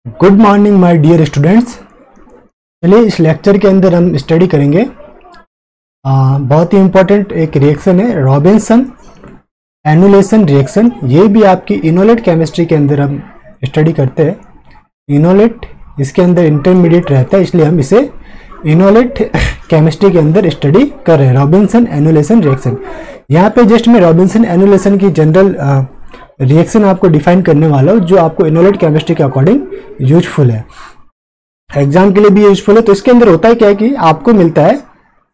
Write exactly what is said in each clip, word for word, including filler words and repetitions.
Good morning my dear students. चलिए इस lecture के अंदर हम स्टडी करेंगे आ, बहुत ही इम्पोर्टेंट एक रिएक्शन है रॉबिन्सन एनुलेशन रिएक्शन। ये भी आपकी इनोलेट केमिस्ट्री के अंदर हम स्टडी करते हैं। इनोलेट इसके अंदर इंटरमीडिएट रहता है, इसलिए हम इसे इनोलेट केमिस्ट्री के अंदर स्टडी कर रहे हैं। रॉबिन्सन एनुलेशन रिएक्शन, यहाँ पे जस्ट मैं रॉबिन्सन एनुलेशन की जनरल रिएक्शन आपको डिफाइन करने वाला हूँ, जो आपको इनोलेट केमिस्ट्री के अकॉर्डिंग यूजफुल है, एग्जाम के लिए भी यूजफुल है। तो इसके अंदर होता है क्या है कि आपको मिलता है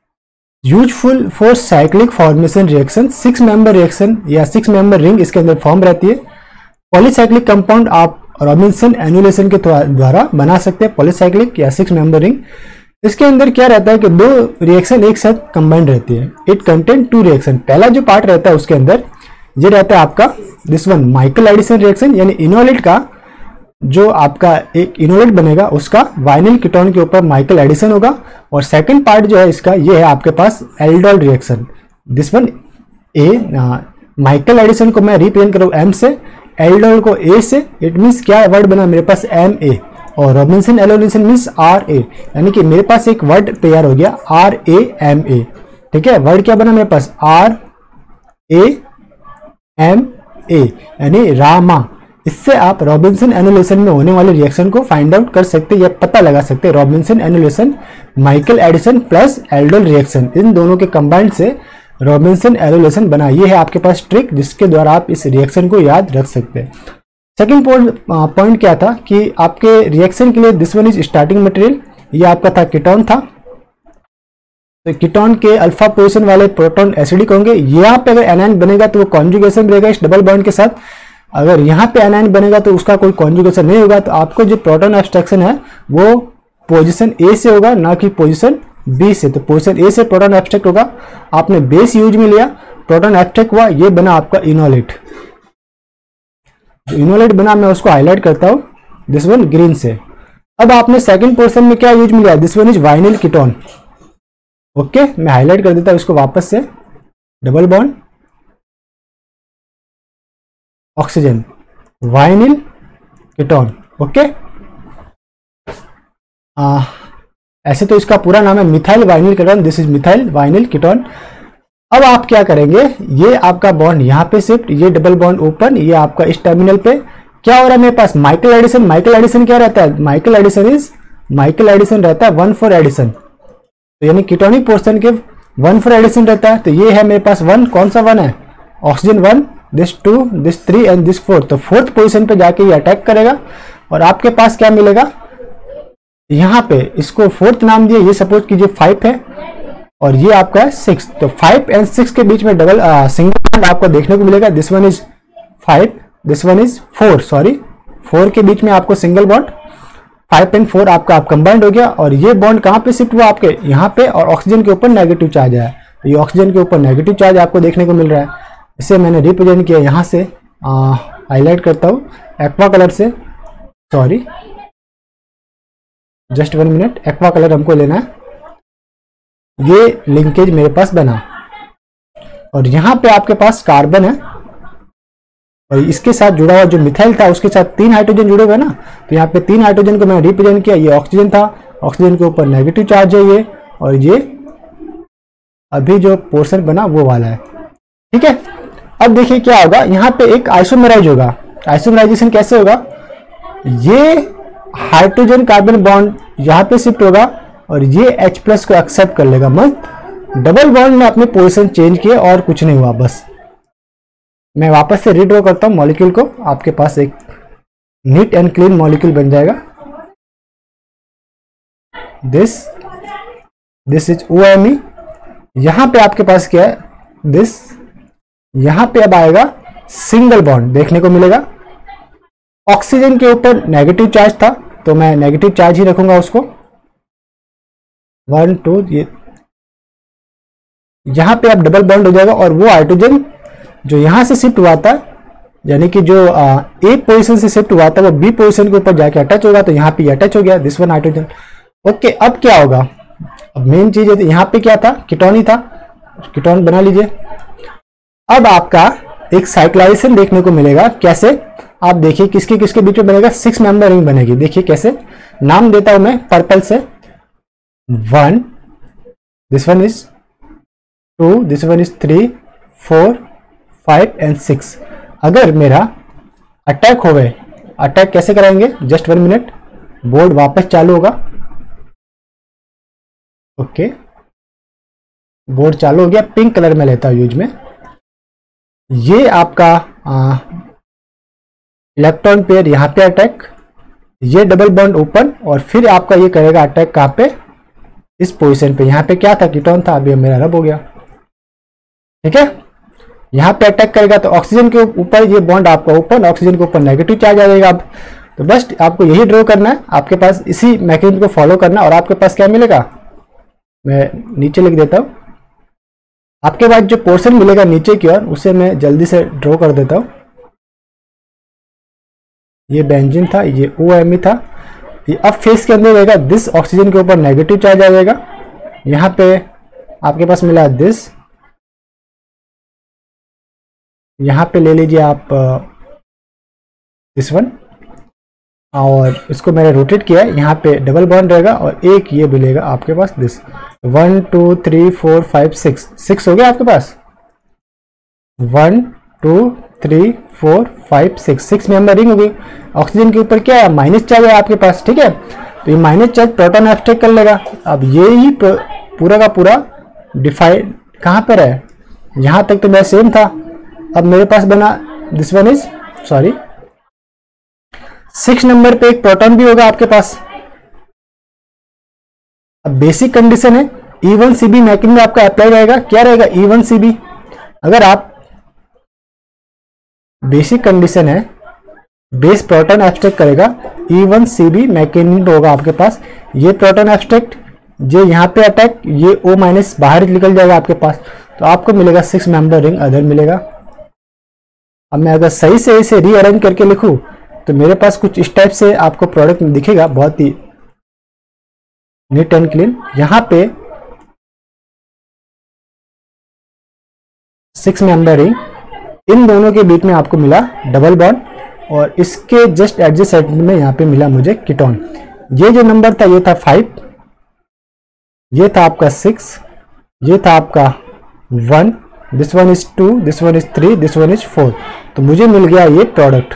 useful for cyclic formation reaction, six member reaction या सिक्स मेंबर रिंग इसके अंदर फॉर्म रहती है। पॉलीसाइक्लिक कंपाउंड आप रॉबिन्सन एनुलेशन के द्वारा बना सकते हैं, पॉलीसाइक्लिक या सिक्स मेंबर रिंग। इसके अंदर क्या रहता है कि दो रिएक्शन एक साथ कंबाइंड रहती है। It contain two reaction. पहला जो पार्ट रहता है उसके अंदर ये रहता है आपका this one Michael addition reaction, यानी इनोलेट का जो आपका एक इनोलेट बनेगा उसका वाइनिल कीटोन के ऊपर माइकल एडिसन होगा। और सेकंड पार्ट जो है इसका ये है आपके पास aldol reaction, this one A. Michael addition को मैं रिप्रेजेंट करूँ एम से, एल्डोल को ए से। इट मीन्स क्या वर्ड बना मेरे पास एम ए, और Robinson annulation means R A, यानी कि मेरे पास एक वर्ड तैयार हो गया आर ए एम ए। ठीक है, वर्ड क्या बना मेरे पास आर ए एम ए, यानी रामा। इससे आप रॉबिन्सन एनुलेशन में होने वाले रिएक्शन को फाइंड आउट कर सकते हैं या पता लगा सकते हैं। Robinson annulation Michael addition plus aldol reaction, इन दोनों के कंबाइंड से रॉबिन्सन एनुलेशन बना। ये है आपके पास ट्रिक जिसके द्वारा आप इस रिएक्शन को याद रख सकते हैं। सेकेंड पॉइंट क्या था कि आपके रिएक्शन के लिए this one is starting material, ये आपका था कीटोन था। तो कीटोन के अल्फा पोजीशन वाले प्रोटॉन एसिडिक होंगे। यहाँ पे अगर एनायन बनेगा तो वो कॉन्जुगेशन रहेगा इस डबल बॉन्ड के साथ। अगर यहाँ पे एनायन बनेगा तो उसका कोई कॉन्जुगेशन नहीं होगा। तो आपको जो प्रोटॉन एब्स्ट्रैक्शन है वो पोजीशन ए से होगा, ना कि पोजीशन बी से। तो पोजीशन ए से प्रोटॉन एब्स्ट्रैक्ट होगा। आपने बेस यूज में लिया, प्रोटॉन एब्स्ट्रैक्ट हुआ, ये बना आपका इनोलेट। जो इनोलेट बना मैं उसको हाईलाइट करता हूँ दिस वन ग्रीन से। अब आपने सेकंड पोर्शन में क्या यूज में लिया, this one is vinyl ketone. Okay, मैं हाईलाइट कर देता हूं इसको वापस से, double bond oxygen vinyl ketone. Okay, आ, ऐसे तो इसका पूरा नाम है methyl vinyl ketone, this is methyl vinyl ketone. अब आप क्या करेंगे, ये आपका बॉन्ड यहाँ पे शिफ्ट, ये डबल बॉन्ड ओपन, ये आपका इस टर्मिनल पे क्या हो रहा है मेरे पास माइकल एडिसन। माइकल एडिसन क्या रहता है, Michael addition is Michael addition रहता है वन फॉर एडिसन, तो यानी कीटोनिक पोर्शन के वन फॉर एडिशन रहता है। तो ये है मेरे पास वन, कौन सा वन है, oxygen one, this two, this three and this four. तो फोर्थ पोजीशन पे जाके ये अटैक करेगा और आपके पास क्या मिलेगा, यहाँ पे इसको फोर्थ नाम दिया, ये सपोज कीजिए फाइव है और ये आपका है सिक्स। तो फाइव एंड सिक्स के बीच में डबल सिंगल बॉन्ड आपको देखने को मिलेगा। This one is five, this one is four, sorry four के बीच में आपको single bond, five and four आपका आप कंबाइंड हो गया। और ये बॉन्ड कहाँ पे शिफ्ट हुआ आपके यहाँ पे, और ऑक्सीजन के ऊपर नेगेटिव चार्ज आया। तो ये ऑक्सीजन के ऊपर नेगेटिव चार्ज आपको देखने को मिल रहा है। इसे मैंने रिप्रेजेंट किया यहाँ से, हाईलाइट करता हूँ एक्वा कलर से, sorry just one minute, aqua colour हमको लेना है। ये लिंकेज मेरे पास बना और यहाँ पे आपके पास कार्बन है और इसके साथ जुड़ा हुआ जो मिथाइल था उसके साथ तीन हाइड्रोजन जुड़े हुए ना। तो यहाँ पे तीन हाइड्रोजन को मैंने रिप्रेजेंट किया, ये ऑक्सीजन था, ऑक्सीजन के ऊपर नेगेटिव चार्ज है ये, और ये अभी जो पोर्शन बना वो वाला है। ठीक है, अब देखिए क्या होगा, यहाँ पे एक आइसोमेराइज होगा। आइसोमेराइजेशन कैसे होगा, ये हाइड्रोजन कार्बन बॉन्ड यहाँ पे शिफ्ट होगा और ये H प्लस को एक्सेप्ट कर लेगा। मत डबल बॉन्ड ने अपने पोजीशन चेंज किए और कुछ नहीं हुआ। बस मैं वापस से रीड्रॉ करता हूं मॉलिक्यूल को, आपके पास एक नीट एंड क्लीन मॉलिक्यूल बन जाएगा। This this is O M E। यहां पे आपके पास क्या है, दिस यहां पे अब आएगा सिंगल बॉन्ड देखने को मिलेगा। ऑक्सीजन के ऊपर नेगेटिव चार्ज था तो मैं नेगेटिव चार्ज ही रखूंगा उसको, वन टू, ये यहां पे अब डबल बॉन्ड हो जाएगा और वो हाइड्रोजन जो यहां से शिफ्ट हुआ था, यानी कि जो ए पोजीशन से शिफ्ट हुआ था वो बी पोजीशन के ऊपर जाके अटैच होगा। तो यहाँ पे अटैच हो गया दिस वन हाइड्रोजन। ओके, अब क्या होगा, अब मेन चीज है यहाँ पे क्या था, कीटोन ही था, कीटोन बना लीजिए। अब आपका एक साइक्लाइजेशन देखने को मिलेगा, कैसे, आप देखिए किसके किसके बीच में बनेगा, सिक्स मेंबर रिंग बनेगी। देखिए कैसे, नाम देता हूं मैं पर्पल से, one, this one is two, this one is three, four, five and six. अगर मेरा अटैक हो गए, अटैक कैसे कराएंगे, जस्ट वन मिनट, बोर्ड वापस चालू होगा। ओके, बोर्ड चालू हो गया, पिंक कलर में लेता हूं यूज में। ये आपका इलेक्ट्रॉन पेयर यहां पे अटैक, ये डबल बॉन्ड ओपन, और फिर आपका ये करेगा अटैक कहां पे, इस पोजीशन पे। यहां पे क्या था, कीटोन था, अभी मेरा रब हो गया। ठीक है, यहां पे अटैक करेगा तो ऑक्सीजन के ऊपर ये बॉन्ड आपका ओपन, ऑक्सीजन के ऊपर नेगेटिव चार्ज आ जाएगा। अब तो बस आपको यही ड्रॉ करना है, आपके पास इसी मैकेनिज्म को फॉलो करना, और आपके पास क्या मिलेगा, मैं नीचे लिख देता हूं। आपके पास जो पोर्शन मिलेगा नीचे की ओर, उसे मैं जल्दी से ड्रॉ कर देता हूं। ये बेंजीन था, ये ओ एम ई था। ये अब फेस के अंदर रहेगा दिस, ऑक्सीजन के ऊपर नेगेटिव चार्ज आ जाएगा। यहाँ पे आपके पास मिला दिस, यहाँ पे ले लीजिए आप दिस वन, और इसको मैंने रोटेट किया है, यहाँ पे डबल बॉन्ड रहेगा, और एक ये मिलेगा आपके पास this. One two three four five six, six हो गया आपके पास, one two three four five six, six member ring हो गई। ऑक्सीजन के ऊपर क्या है, माइनस चार्ज है आपके पास। ठीक है, तो ये माइनस चार्ज प्रोटॉन एब्स्ट्रैक्ट कर लेगा। अब ये ही पूरा का पूरा डिफाइन कहाँ पर है, यहाँ तक तो मेरा सेम था। अब मेरे पास बना this one is sorry six number पे एक प्रोटॉन भी होगा आपके पास। अब बेसिक कंडीशन है E one C B mechanism आपका अप्लाई रहेगा। क्या रहेगा, ई वन सी बी। अगर आप बेसिक कंडीशन है बेस प्रोटॉन एब्स्ट्रैक्ट करेगा, E one C B mechanism होगा आपके पास। ये प्रोटॉन एब्स्ट्रैक्ट, ये यहाँ पे अटैक, ये O माइनस बाहर निकल जाएगा आपके पास, तो आपको मिलेगा सिक्स मेंबर रिंग अदर मिलेगा। अब मैं अगर सही से इसे रीअरेंज करके लिखूं तो मेरे पास कुछ इस टाइप से आपको प्रोडक्ट दिखेगा, बहुत ही नीट एंड क्लीन। यहाँ पे सिक्स मेंबर रिंग, इन दोनों के बीच में आपको मिला डबल बॉन्ड, और इसके जस्ट एडजस्ट साइड में यहाँ पे मिला मुझे कीटोन। ये जो नंबर था ये था फाइव, ये था आपका सिक्स, ये था आपका one, this one is two, this one is three, this one is four. तो मुझे मिल गया ये प्रोडक्ट।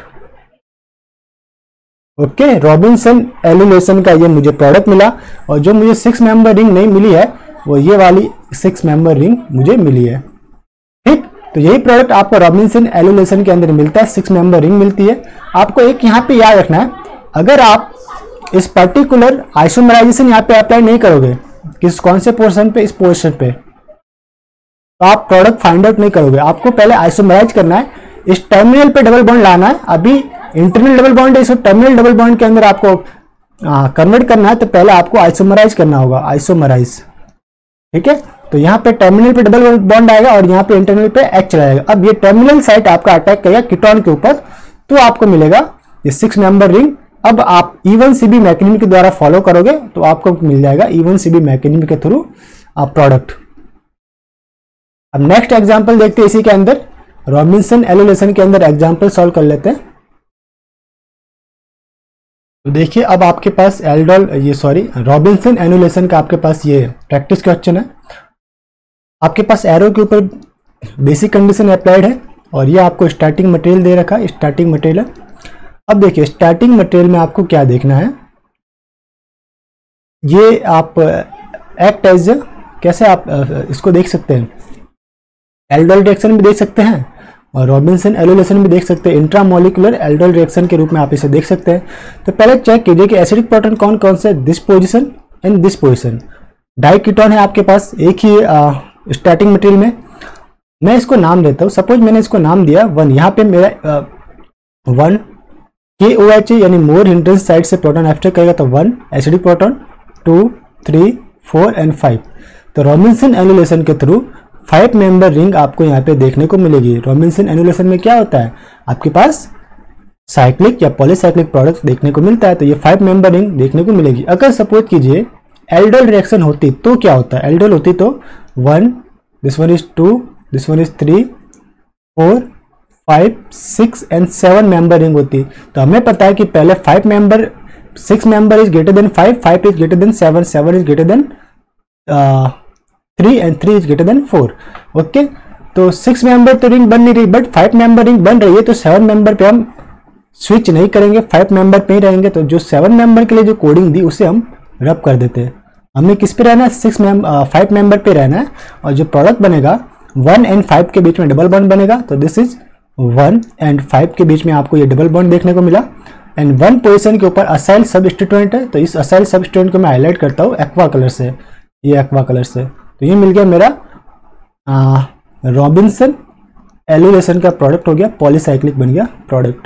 ओके, रॉबिन्सन एलिमिनेशन का ये मुझे प्रोडक्ट मिला, और जो मुझे सिक्स मेंबर रिंग नहीं मिली है वो ये वाली सिक्स मेंबर रिंग मुझे मिली है। ठीक, तो यही प्रोडक्ट आपको रॉबिन्सन एलिमिनेशन के अंदर मिलता है, सिक्स मेंबर रिंग मिलती है। आपको एक यहाँ पे याद रखना है, अगर आप इस पर्टिकुलर आइसोमराइजेशन यहाँ पे अप्लाई नहीं करोगे, किस कौन से पोर्शन पे, इस पोर्शन पे, तो आप प्रोडक्ट फाइंड आउट नहीं करोगे। आपको पहले आइसोमराइज करना है, इस टर्मिनल पे डबल बॉन्ड लाना है। अभी इंटरनल डबल बॉन्ड है, इसको टर्मिनल डबल बॉन्ड के अंदर आपको कन्वर्ट करना है, तो पहले आपको आइसोमराइज करना होगा, आइसोमराइज। ठीक है, तो यहाँ पे टर्मिनल पे डबल बॉन्ड आएगा और यहाँ पे इंटरनल पे एच चला जाएगा। अब ये टर्मिनल साइट आपका अटैक करेगा कीटोन के ऊपर, तो आपको मिलेगा ये सिक्स मेंबर रिंग। अब आप E one C B mechanism के द्वारा फॉलो करोगे तो आपको मिल जाएगा E one C B mechanism के थ्रू आप प्रोडक्ट। अब नेक्स्ट एग्जांपल देखते हैं इसी के अंदर, रॉबिन्सन एलिमिनेशन के अंदर एग्जांपल सॉल्व कर लेते हैं। तो देखिए अब आपके पास एल्डोल ये सॉरी रॉबिन्सन एलिमिनेशन का आपके पास ये प्रैक्टिस क्वेश्चन है। आपके पास एरो के ऊपर बेसिक कंडीशन अप्लाइड है, और ये आपको स्टार्टिंग मटेरियल दे रखा है, स्टार्टिंग मटेरियल है। अब देखिए स्टार्टिंग मटेरियल में आपको क्या देखना है, ये आप एक्ट एज कैसे आप इसको देख सकते हैं, एल्डोल रिएक्शन भी देख सकते हैं और रॉबिन्सन एलिमिनेशन भी देख सकते हैं, इंट्रामोलिकुलर एल्डोल रिएक्शन के रूप में आप इसे देख सकते हैं। तो पहले चेक कीजिए कि एसिडिक प्रोटॉन कौन कौन से, this position and this position. Diketone है आपके पास एक ही स्टार्टिंग मटेरियल में। मैं इसको नाम देता हूँ, सपोज मैंने इसको नाम दिया वन, यहाँ पे मेरा वन के ओ एच यानी मोर हिंड्रेंस साइड से प्रोटॉन एब्स्ट्रैक्ट करेगा, तो one acidic proton, two three four and five. तो रॉबिन्सन एलिमिनेशन के थ्रू फाइव मेंबर रिंग आपको यहाँ पे देखने को मिलेगी। रॉबिन्सन एलिमिनेशन में क्या होता है, आपके पास साइक्लिक या पॉलीसाइक्लिक प्रोडक्ट देखने को मिलता है, तो ये फाइव मेंबर रिंग देखने को मिलेगी। अगर सपोज कीजिए एल्डोल रिएक्शन होती तो क्या होता है, एल्डोल होती तो one, this one is two, this one is three, four, five six and seven member ring होती है। तो हमें पता है कि पहले five member six member is greater than five, five is greater than seven, seven is greater than three and three is greater than four. Okay, तो six member तो रिंग बन नहीं रही, बट फाइव मेंबर रिंग बन रही है, तो seven member पे हम स्विच नहीं करेंगे, फाइव मेंबर पे ही रहेंगे। तो जो सेवन मेंबर के लिए जो कोडिंग दी उसे हम रब कर देते हैं। हमें किस पे रहना है, सिक्स मेंबर फाइव मेंबर पे रहना है, और जो प्रोडक्ट बनेगा वन एंड फाइव के बीच में डबल बॉन्ड बनेगा। तो this is one and five के बीच में आपको ये डबल बॉन्ड देखने को मिला, एंड वन पोजीशन के ऊपर असाइल सबस्टिट्यूएंट है। तो इस असाइल सबस्टिट्यूएंट को मैं हाईलाइट करता हूँ एक्वा कलर से, ये एक्वा कलर से। तो ये मिल गया मेरा रॉबिन्सन एलुलेशन का प्रोडक्ट हो गया, पॉलीसाइक्लिक बन गया प्रोडक्ट।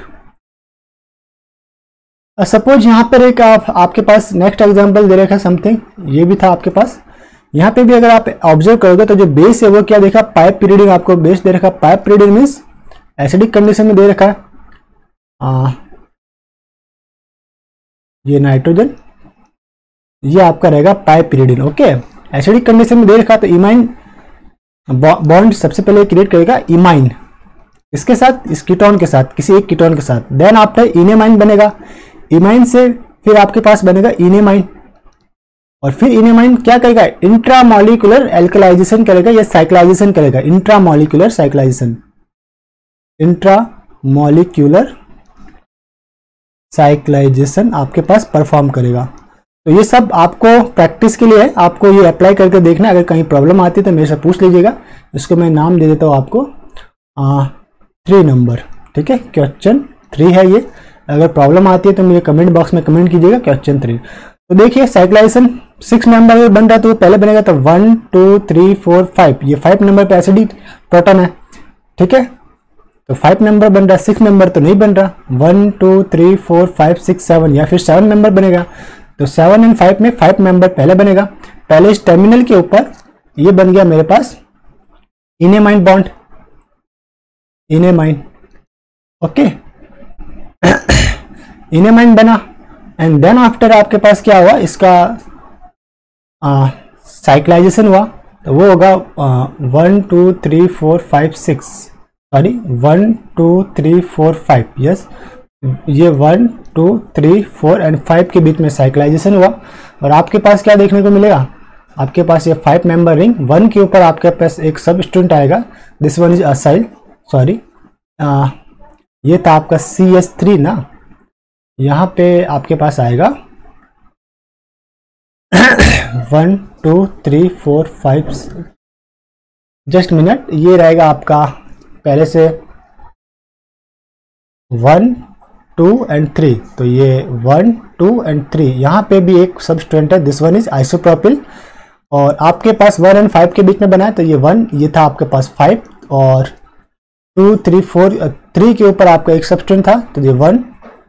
सपोज यहाँ पर एक आप, आपके पास नेक्स्ट एग्जांपल दे रखा है समथिंग, ये भी था आपके पास। यहाँ पे भी अगर आप ऑब्जर्व करोगे तो जो बेस है वो क्या देखा, पाइप पीरियडिंग आपको बेस दे रखा। Piperidine means acidic condition में दे रखा है, आ, ये नाइट्रोजन, ये आपका रहेगा piperidine. Okay, acidic condition में दे रखा तो इमाइन बॉन्ड सबसे पहले क्रिएट करेगा इमाइन, इसके साथ, इस कीटोन के साथ, किसी एक कीटोन के साथ। देन आफ्टर इनेमाइन बनेगा, इमाइन से फिर आपके पास बनेगा इनेमाइन, और फिर इनेमाइन क्या करेगा, इंट्रामॉलिक्यूलर एल्कलाइजेशन करेगा या साइक्लाइजेशन करेगा। इंट्रामॉलिक्यूलर साइक्लाइजेशन, इंट्रामॉलिक्यूलर साइक्लाइजेशन आपके पास परफॉर्म करेगा। तो ये सब आपको प्रैक्टिस के लिए है, आपको ये अप्लाई करके देखना। अगर कहीं प्रॉब्लम आती है तो मेरे से पूछ लीजिएगा। इसको मैं नाम दे देता हूँ आपको थ्री नंबर, ठीक है, क्वेश्चन थ्री है ये। अगर प्रॉब्लम आती है तो मुझे कमेंट बॉक्स में कमेंट कीजिएगा क्वेश्चन थ्री। तो देखिए साइक्लाइजेशन सिक्स मेंबर में बन रहा है, तो पहले बनेगा तो one two three four five, ये फाइव नंबर पे एसिडिक प्रोटॉन है, ठीक है। तो फाइव नंबर बन रहा है, सिक्स नंबर तो नहीं बन रहा। One two three four five six seven, या फिर सेवन नंबर बनेगा। तो सेवन एंड फाइव में फाइव मेंबर पहले बनेगा। पहले इस टर्मिनल के ऊपर ये बन गया मेरे पास इनेमाइन बॉन्ड, इनेमाइन, ओके, इनेमाइन बना। एंड देन आफ्टर आपके पास क्या हुआ, इसका साइक्लाइजेशन हुआ, तो वो होगा one two three four five six, sorry one two three four five, yes, ये one two three four and five के बीच में साइक्लाइजेशन हुआ। और आपके पास क्या देखने को मिलेगा, आपके पास ये फाइव मेंबर रिंग, वन के ऊपर आपके पास एक सबस्टिट्यूएंट आएगा, this one is acyl, sorry ये था आपका सी एस थ्री ना, यहाँ पे आपके पास आएगा one two three four five, just minute, ये रहेगा आपका पहले से वन टू एंड थ्री, तो ये वन टू एंड थ्री, यहाँ पे भी एक सबस्टिट्यूएंट है, दिस वन इज आइसोप्रोपिल। और आपके पास वन एंड फाइव के बीच में बना है, तो ये वन, ये था आपके पास फाइव, और टू थ्री फोर थ्री के ऊपर आपका एक सबस्टिट्यूएंट था, तो ये वन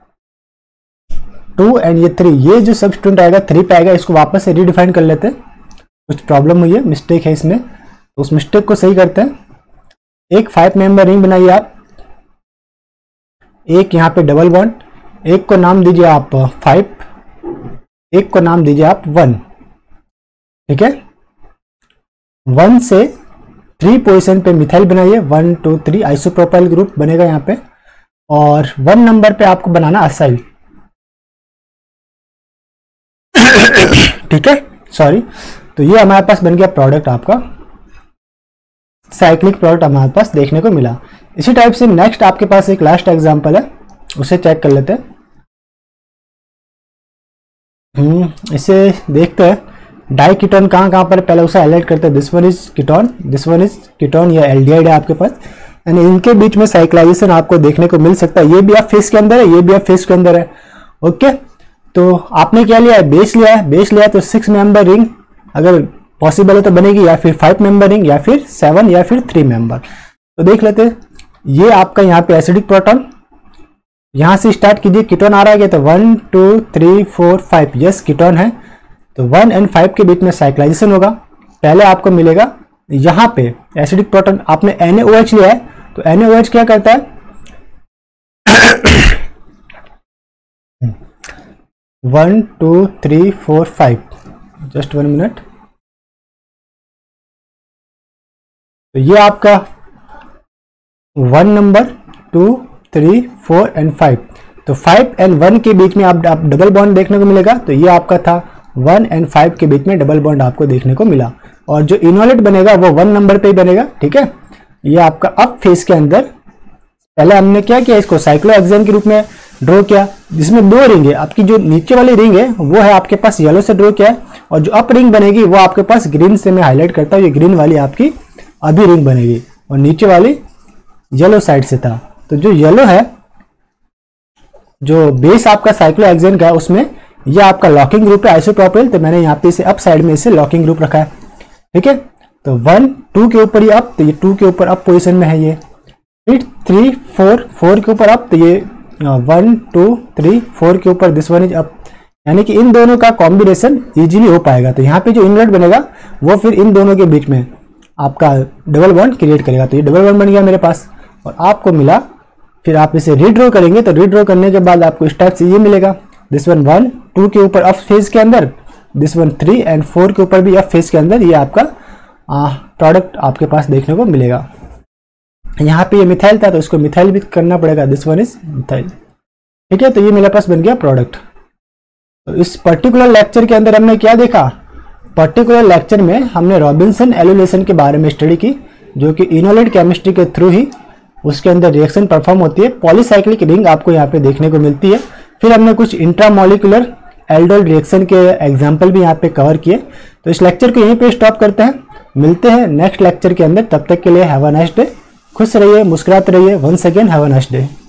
टू एंड ये थ्री, ये जो सबस्टिट्यूएंट आएगा थ्री पे आएगा। इसको वापस से रीडिफाइन कर लेते हैं, कुछ प्रॉब्लम हुई है, मिस्टेक है इसमें, तो उस मिस्टेक को सही करते हैं। एक फाइव मेंबर रिंग बनाइए आप, एक यहाँ पे डबल बॉन्ड, एक को नाम दीजिए आप फाइव, एक को नाम दीजिए आप वन, ठीक है। वन से थ्री पोजीशन पे मिथाइल बनाइए, one two three isopropyl group बनेगा यहाँ पे, और वन नंबर पे आपको बनाना असाइल, ठीक है, सॉरी। तो ये हमारे पास बन गया प्रोडक्ट, आपका साइक्लिक प्रोडक्ट हमारे पास देखने को मिला। इसी टाइप से नेक्स्ट आपके पास एक लास्ट एग्जांपल है, उसे चेक कर लेते हैं। हम्म इसे देखते हैं, डाई कीटोन कहाँ कहाँ पर, पहले उसे हाईलाइट करते हैं। This one is ketone, this one is ketone, या एल्डिहाइड है आपके पास, एंड इनके बीच में साइक्लाइजेशन आपको देखने को मिल सकता है। ये भी आप फेस के अंदर है, ये भी आप फेस के अंदर है, ओके। तो आपने क्या लिया है, बेस लिया है, बेस लिया है तो सिक्स मेंबर रिंग अगर पॉसिबल है तो बनेगी, या फिर फाइव मेंबर रिंग, या फिर सेवन, या फिर थ्री मेंबर। तो देख लेते हैं, ये आपका यहाँ पे एसिडिक प्रोटॉन, यहाँ से स्टार्ट कीजिए, कीटोन आ रहा है तो one two three four five, yes ketone है। तो वन एंड फाइव के बीच में साइक्लाइजेशन होगा। पहले आपको मिलेगा यहाँ पे एसिडिक प्रोटॉन, आपने एन ए ओ एच लिया है, तो एन ए ओ एच क्या करता है, one two three four five, just one minute. तो ये आपका one number, two three four and five. तो फाइव एंड वन के बीच में आप, आप डबल बॉन्ड देखने को मिलेगा। तो ये आपका था वन एंड फाइव के बीच में डबल बॉन्ड आपको देखने को मिला, और जो इनोलेट बनेगा वो वन नंबर पे ही बनेगा, ठीक है। ये आपका अप फेज के अंदर पहले हमने क्या किया, इसको साइक्लोहेक्सेन के रूप में ड्रॉ किया, जिसमें दो रिंग है। आपकी जो नीचे वाली रिंग है वो है आपके पास येलो से ड्रॉ किया है, और जो अप रिंग बनेगी वो आपके पास ग्रीन से मैं हाईलाइट करता हूँ। ये ग्रीन वाली आपकी अभी रिंग बनेगी, और नीचे वाली येलो साइड से था। तो जो येलो है, जो बेस आपका साइक्लोहेक्सेन का, उसमें यह आपका लॉकिंग ग्रुप है आइसोप्रोपिल। तो मैंने यहाँ पे इसे अप साइड में इसे लॉकिंग ग्रुप रखा है, ठीक है। तो वन टू के ऊपर ये अप, तो ये टू के ऊपर अप पोजीशन में है ये। फिर थ्री फोर फोर के ऊपर अप, तो ये वन टू थ्री फोर के ऊपर दिस वन इज अप। यानी कि इन दोनों का कॉम्बिनेशन इजीली हो पाएगा। तो यहाँ पे जो इनलेट बनेगा वो फिर इन दोनों के बीच में आपका डबल बॉन्ड क्रिएट करेगा। तो ये डबल बॉन्ड बन गया मेरे पास, और आपको मिला। फिर आप इसे रीड्रॉ करेंगे, तो रीड्रॉ करने के बाद आपको इस टाइप से ये मिलेगा। दिस वन वन टू के ऊपर अप फेज के अंदर, this one three and four के ऊपर भी अप फेज के अंदर, ये आपका प्रोडक्ट आपके पास देखने को मिलेगा। यहाँ पे ये मिथाइल था तो इसको मिथाइल भी करना पड़ेगा, दिस वन इज मिथाइल, ठीक है। तो ये मेरे पास बन गया प्रोडक्ट। तो इस पर्टिकुलर लेक्चर के अंदर हमने क्या देखा, पर्टिकुलर लेक्चर में हमने रॉबिन्सन एल्यूलेशन के बारे में स्टडी की, जो कि इनोलेट केमिस्ट्री के थ्रू ही उसके अंदर रिएक्शन परफॉर्म होती है। पॉलीसाइक्लिक रिंग आपको यहाँ पे देखने को मिलती है। फिर हमने कुछ इंट्रामोलिकुलर एल्डोल रिएक्शन के एग्जाम्पल भी यहाँ पे कवर किए। तो इस लेक्चर को यहीं पे स्टॉप करते हैं, मिलते हैं नेक्स्ट लेक्चर के अंदर। तब तक के लिए हैव अ नाइस डे, खुश रहिए, मुस्कुराते रहिए। Once again have a nice day.